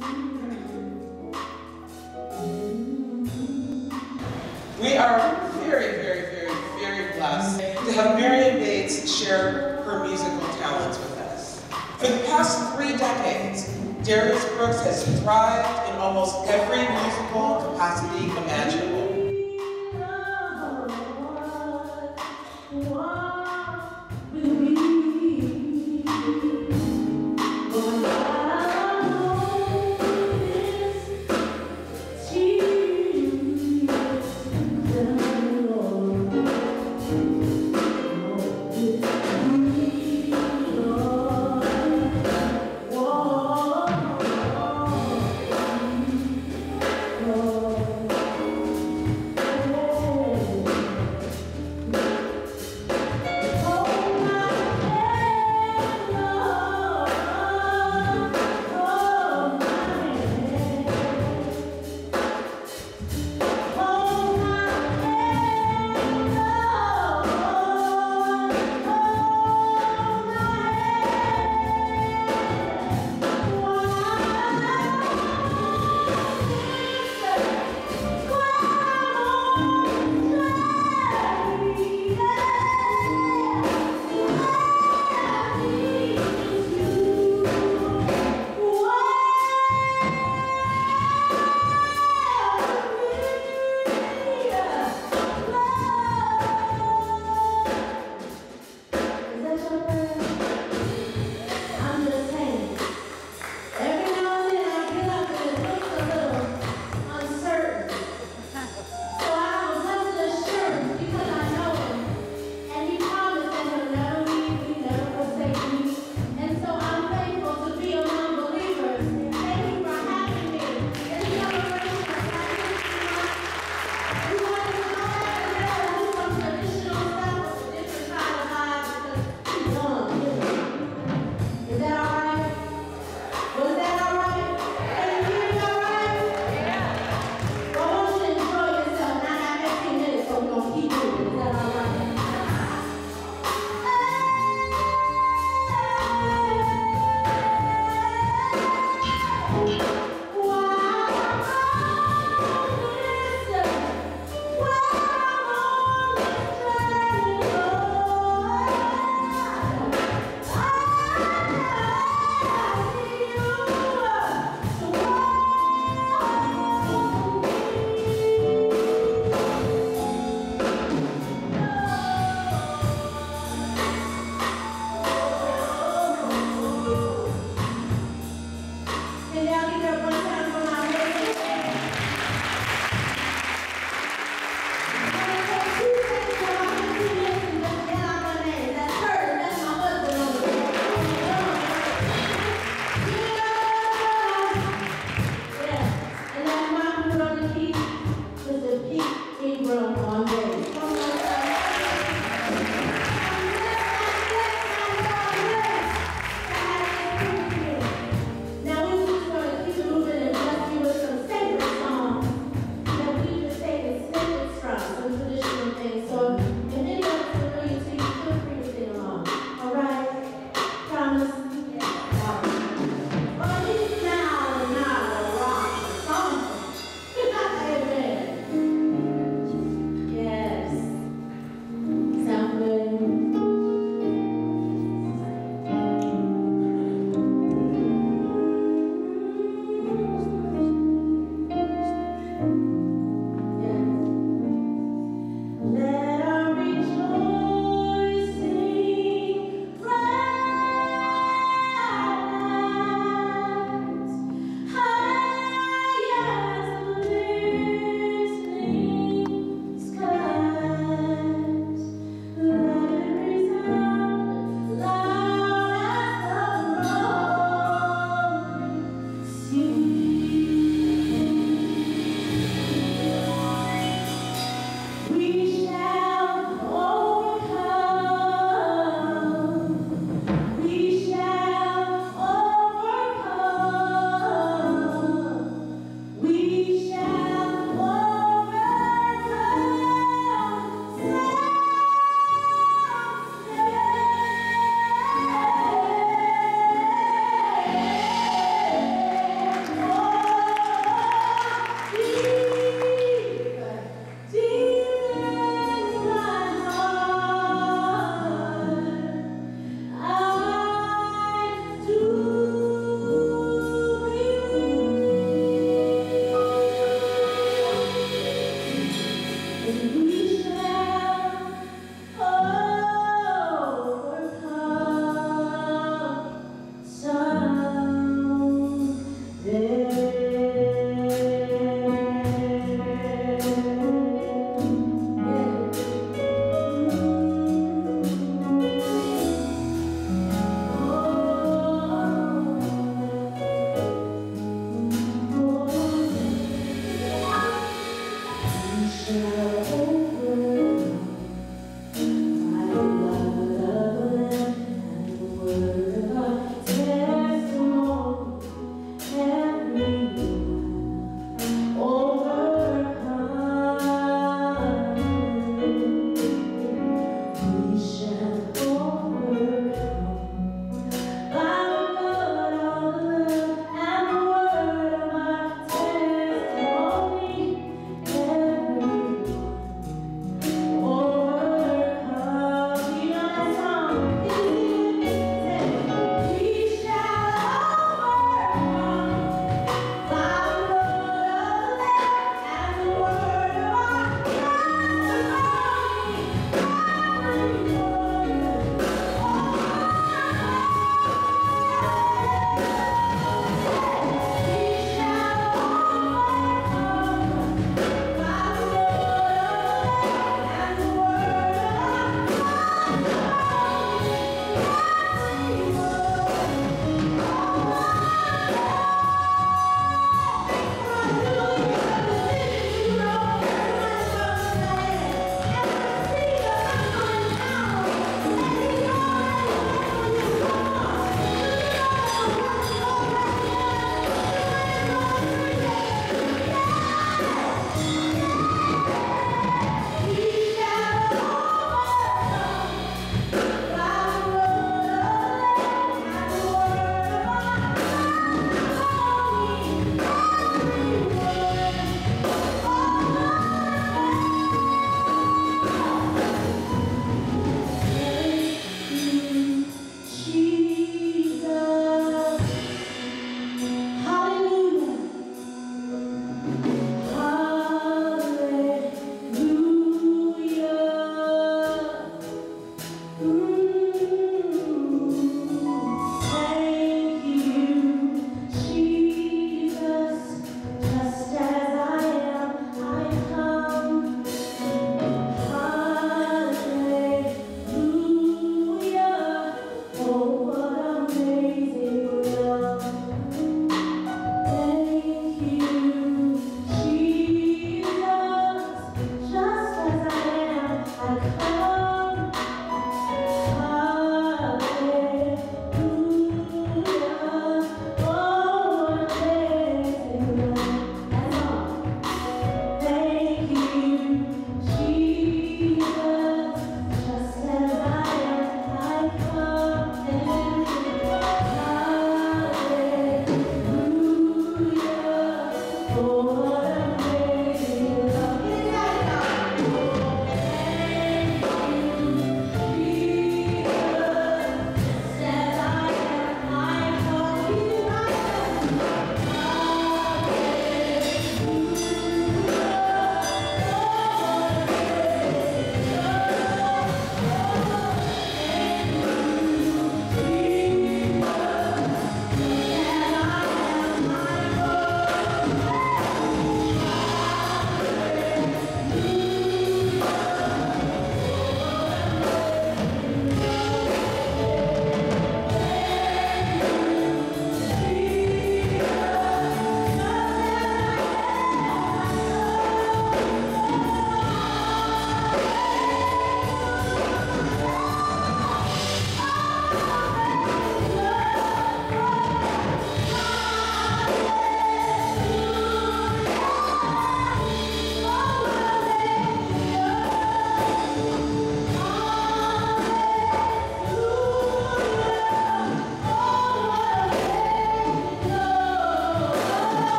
We are very, very, very, very blessed to have Miriam Bates share her musical talents with us. For the past 3 decades, Darius Brooks has thrived in almost every musical capacity imaginable.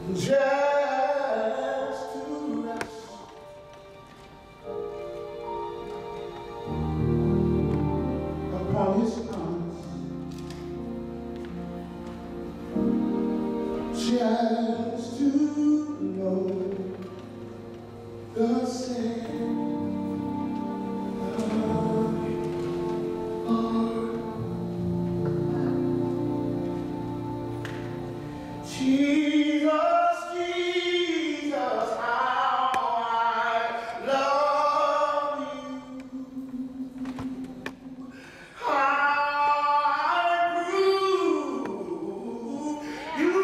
just to rest upon his promise, just to know God said, Jesus, Jesus, how I love you, how I prove you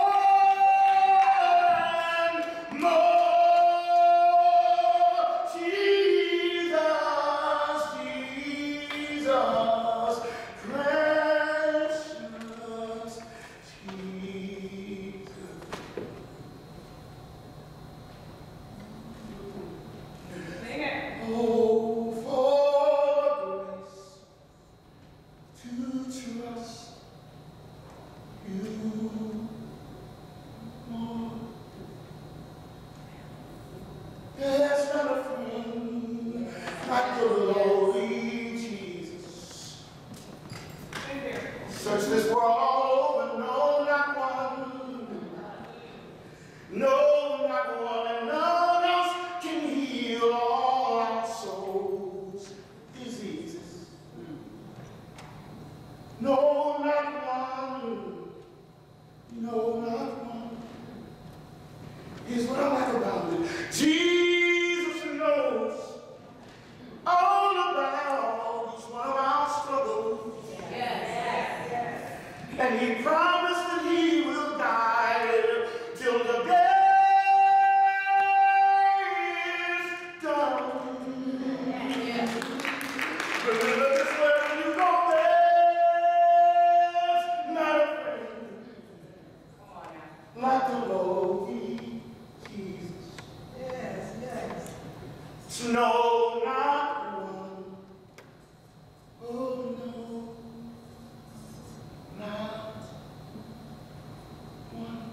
more and more. Jesus, Jesus, precious Jesus. Oh, for grace to trust you more. There's not a friend like the lowly Jesus. Search this world all over, no, not one. No, not one, and none else can heal all our souls' diseases. No, not one. No, not one. Here's what I like about it. Jesus knows all about each one of our struggles. And he promised that he will guide till the day is done. Remember this word when you go, there's not a friend like the lowly Jesus. No, not one. Oh no, not one.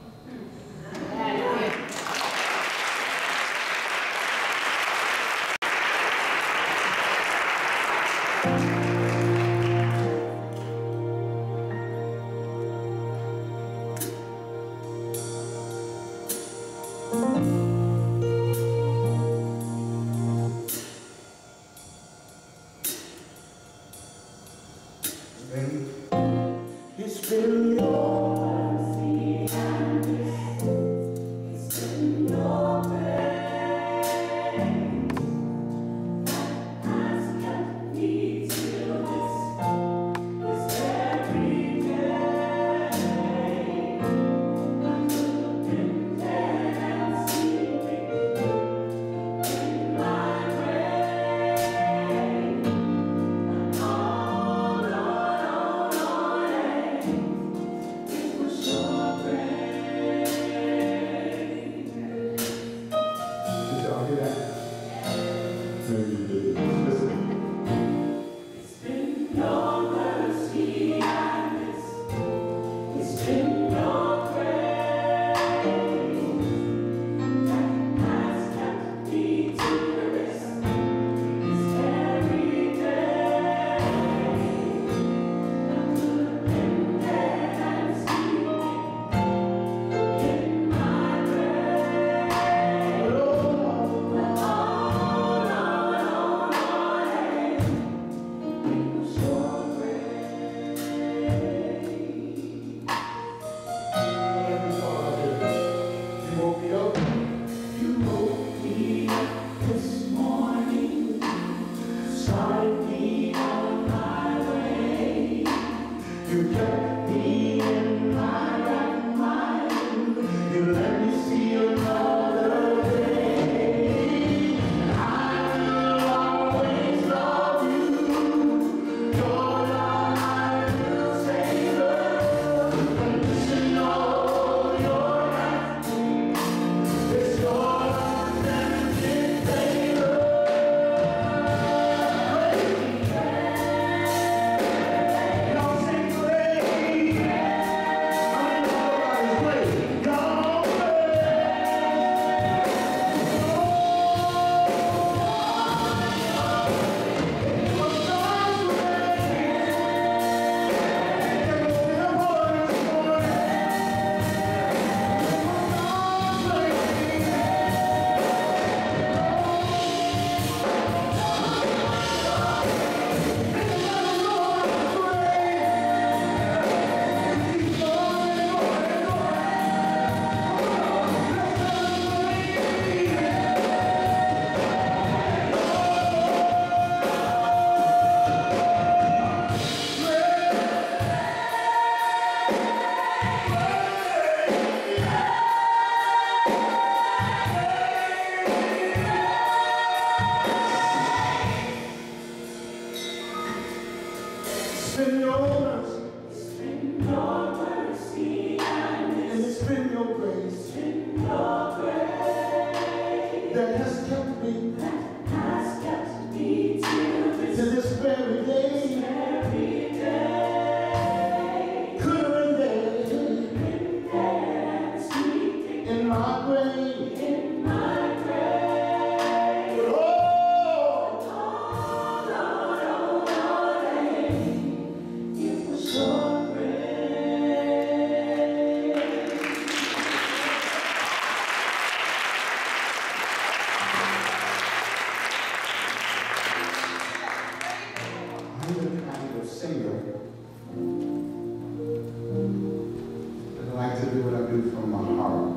coming from my heart.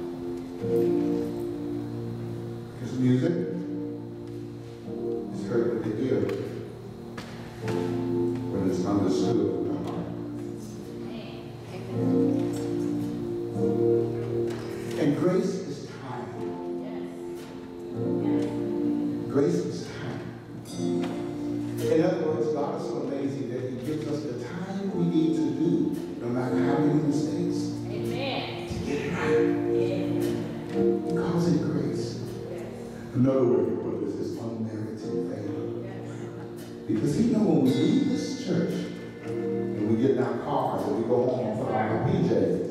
Because music is heard with the ear when it's understood with the heart. And grace is time. Grace is time. In other words, God is so amazing that He gives us the time we need to do, no matter how many mistakes, to get it right. He calls it grace. Another way to put this is unmerited favor. Because He knows when we leave this church and we get in our cars and we go home and put on our PJs,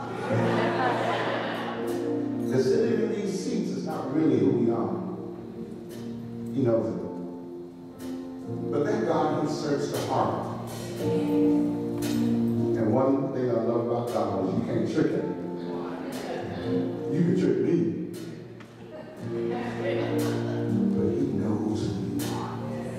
that sitting in these seats is not really who we are. He knows it. But that God, He searched the heart. And one thing I love about God is you can't trick Him. You can trick me. But He knows who you are.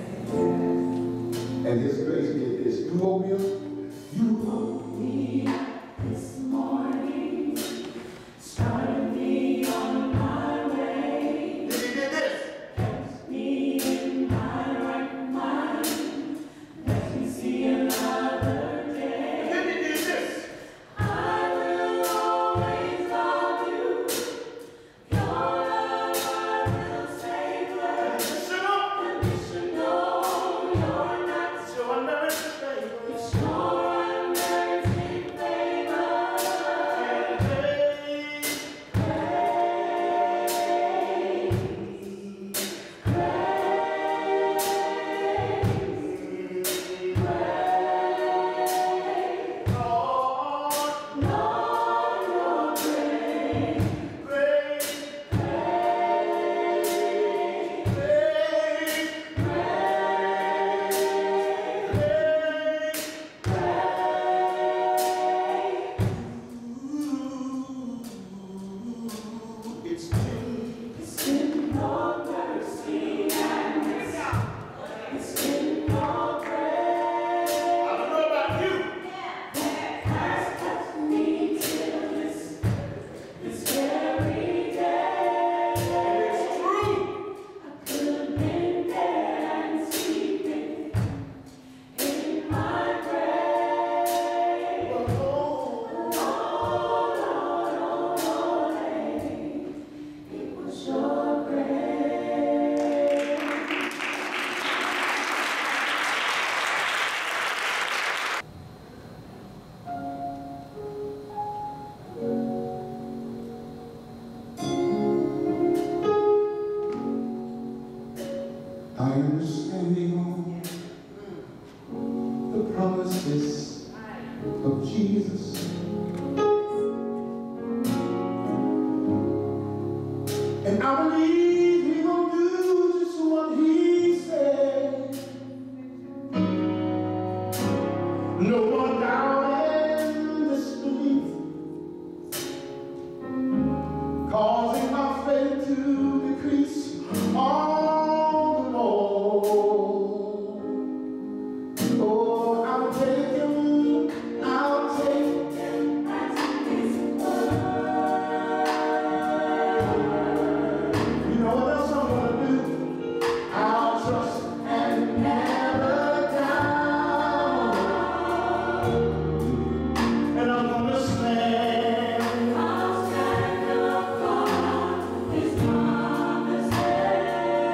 And His grace is this. You woke me up. You woke me up this morning. Started me on my way. Then He did this. Kept me in my right mind. Let me see another day. And then He did this. I will always love you. Your love I will savor. And you should know you're not so unmerited favor. It's your unmerited favor. It's been your mercy and grace. It's been your grace. I don't know about you. That has kept me till this very day. And it's true. I could have been dead and sleeping in my grave. Oh, Lord, it was your grace. I am standing on the promises of Jesus. And I believe He will do just what He said. No more doubt and disbelief, causing my faith to decrease all the more. Oh, I'll take Him as His word. You know what else I'm gonna do? I'll trust and never doubt. And I'm gonna stand. I'll stand upon His promises.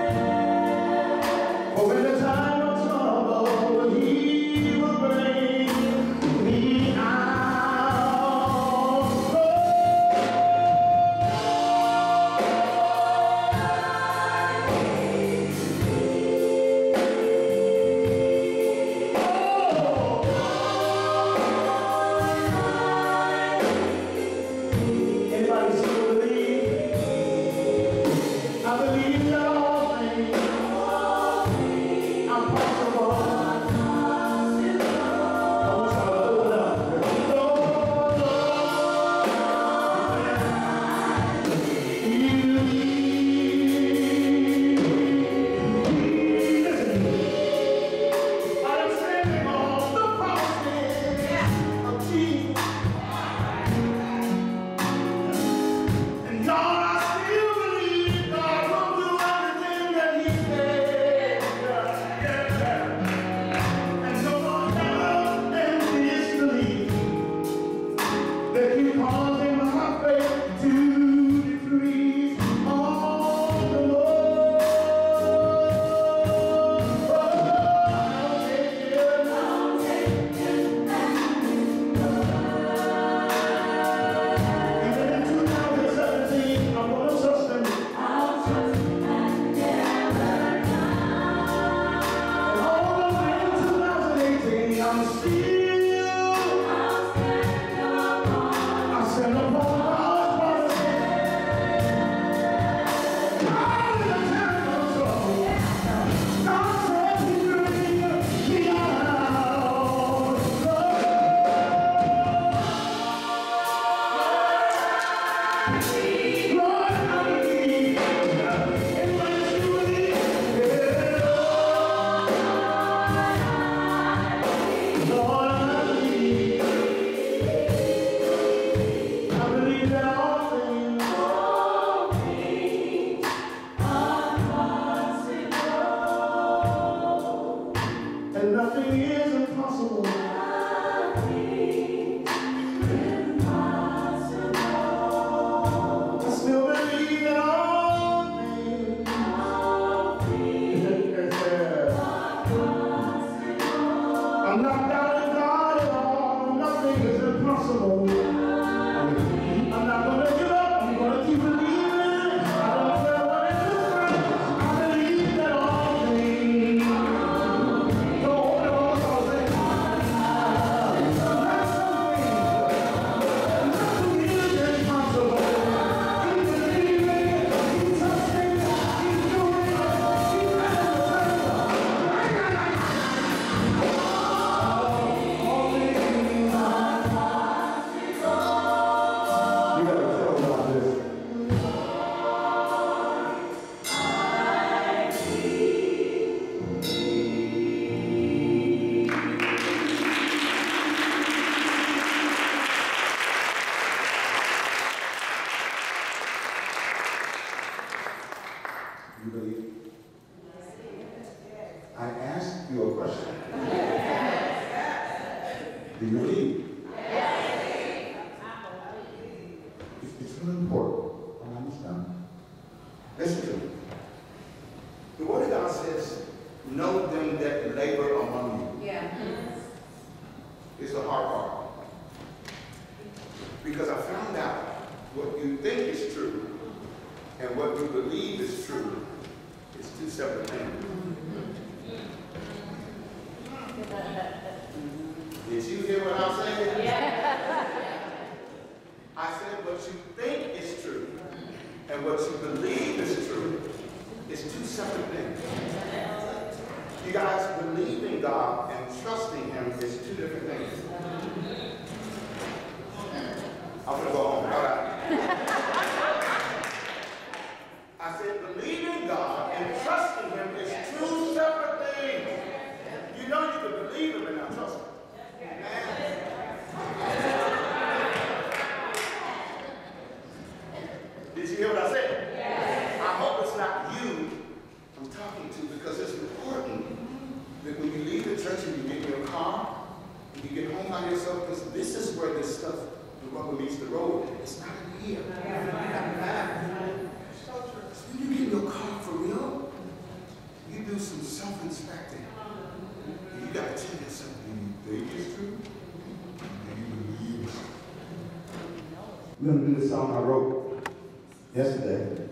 We're going to do this song I wrote yesterday.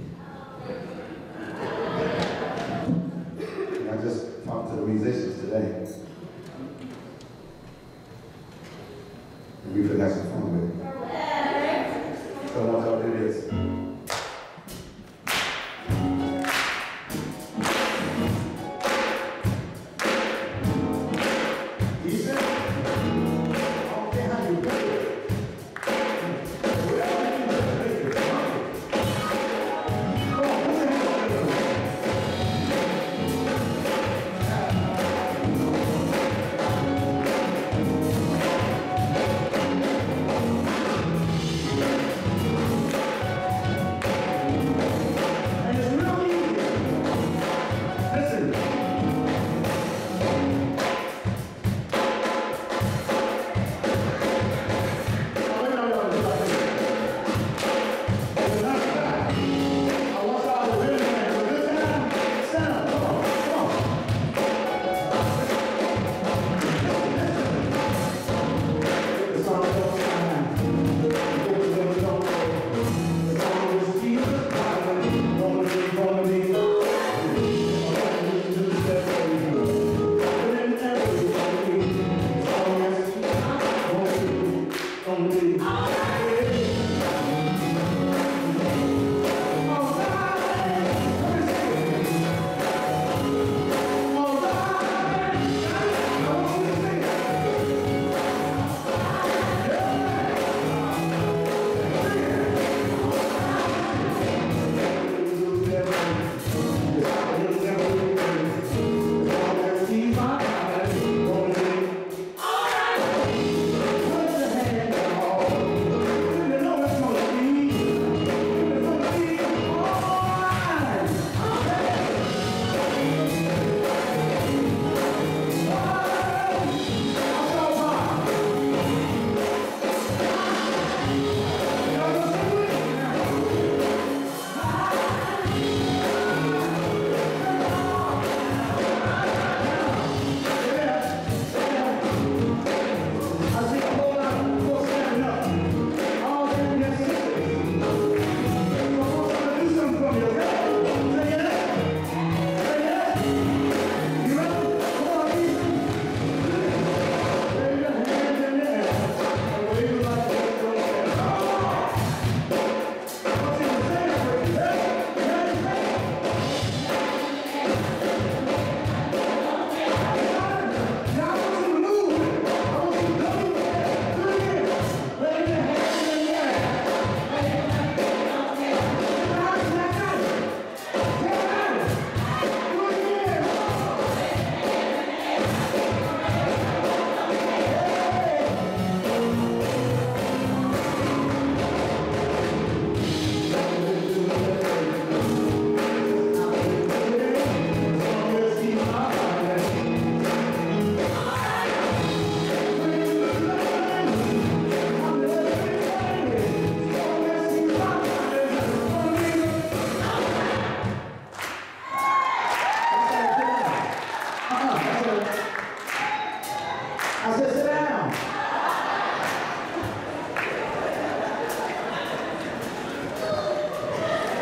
And I just talked to the musicians today. And we could have some fun with it. So I want y'all to do this.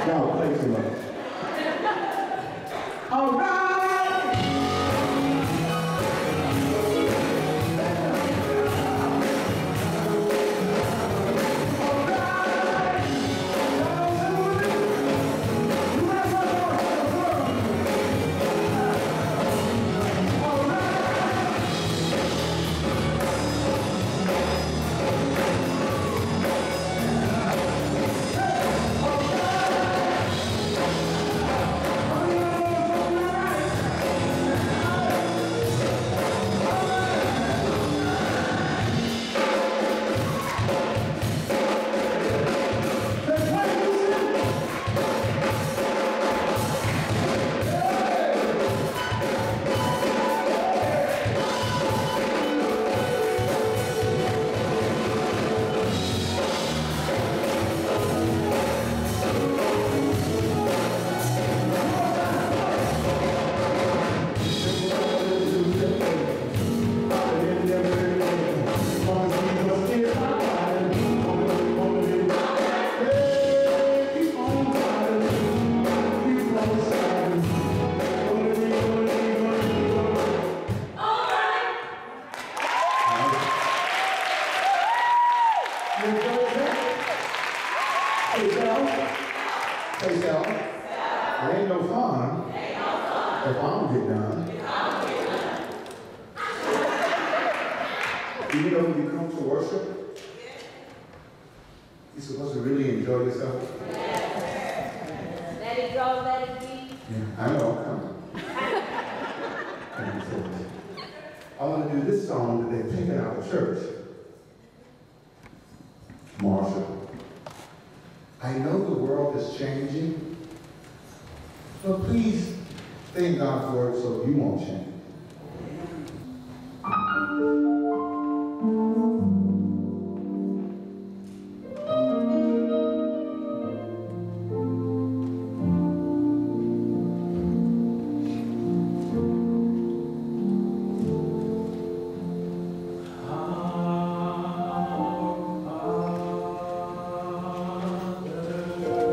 Y'all play too much. All right.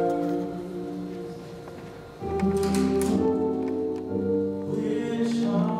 Wish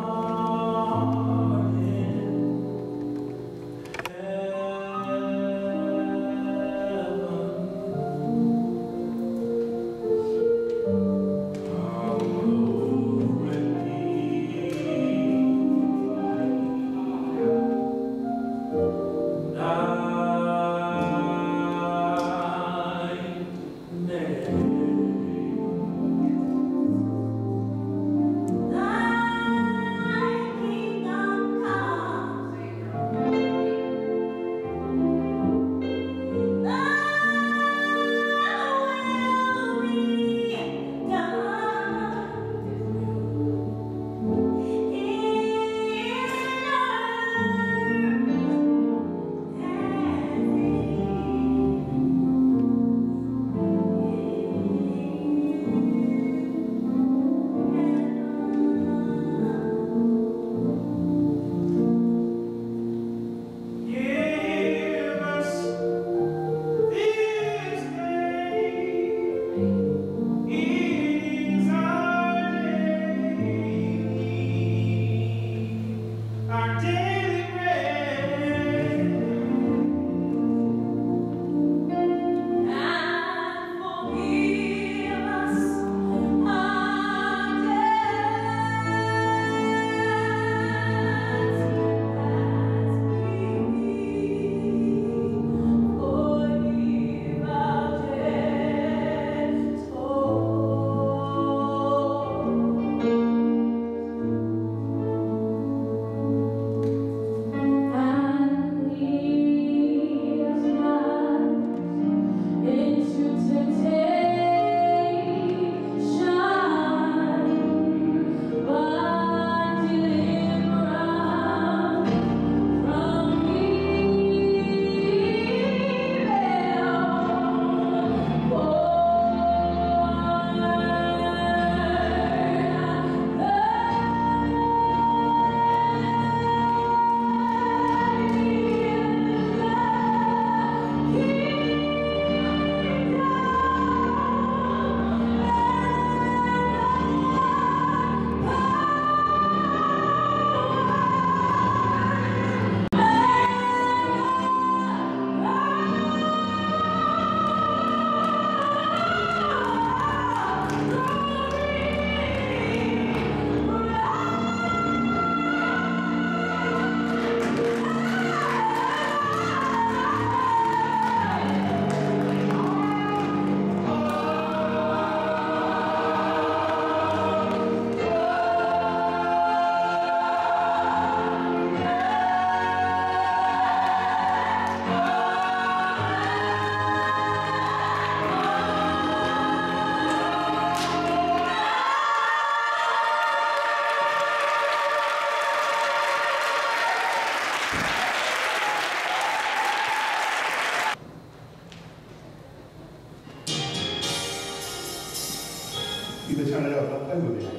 You can turn it up, don't play with me.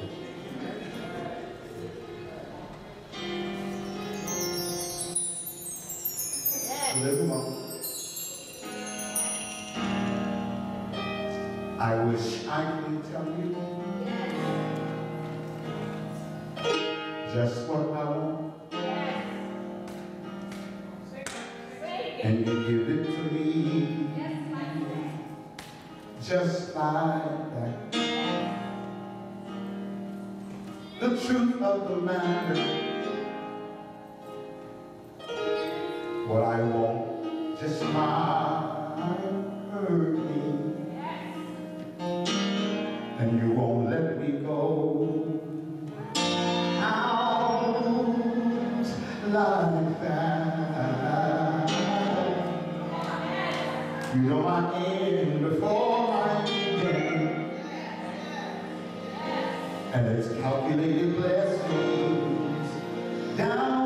A little more. I wish I could tell you just what I want, and you give it to me just like that. The truth of the matter, what I want just might hurt me, and you won't let me go out like that. You know I end before I begin, and it's calculated blessings down